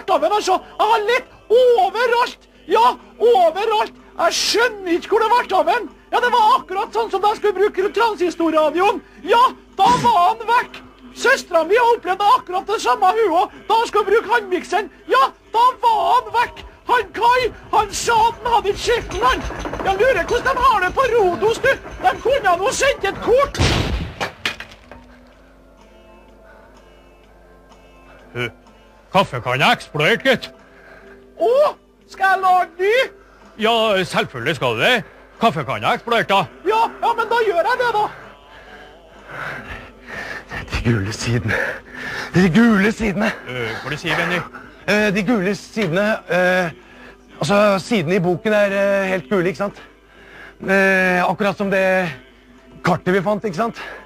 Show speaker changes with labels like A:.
A: vært av en, altså. Jeg har lett overalt. Ja, overalt. Jeg skjønner ikke hvor det vært av en. Ja, det var akkurat sånn som da jeg skulle bruke transistorradioen. Ja, da var han vekk. Søsteren min har opplevd akkurat det samme hun også. Da hun skulle bruke handmikseren. Ja, da var han vekk. Han Kai, han sa at han hadde ikke skiften, han. Jeg lurer hvordan de har det på Rodos, du. De kunne ha noe sendt et kort.
B: Kaffekanna eksplodert, gitt.
A: Å, skal jeg lage ny?
B: Ja, selvfølgelig skal du det. Kaffekanna eksplodert, da.
A: Ja, men da gjør jeg det, da.
C: De gule sidene. De gule sidene.
B: Hva du sier, Benny?
C: De gule sidene, altså sidene i boken helt gule, ikke sant? Akkurat som det kartet vi fant, ikke sant?